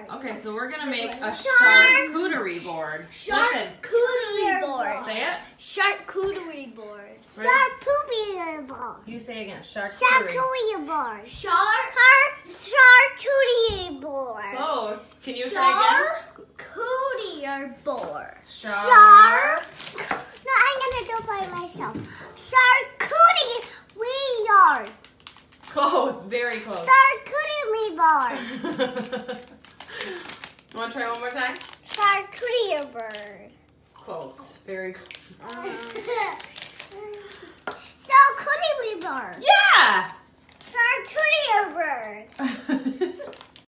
Okay, so we're gonna make a charcuterie board. Charcuterie board. Say it. Charcuterie board. Charcuterie board. You say again. Charcuterie. Charcuterie board. Charcuterie board. Close. Can you say again? Charcuterie board. No, I'm gonna do it by myself. Charcuterie board. Close. Very close. Charcuterie board. You want to try one more time? Charcuterie board. Close. Very close. Charcuterie board. Yeah! Charcuterie board.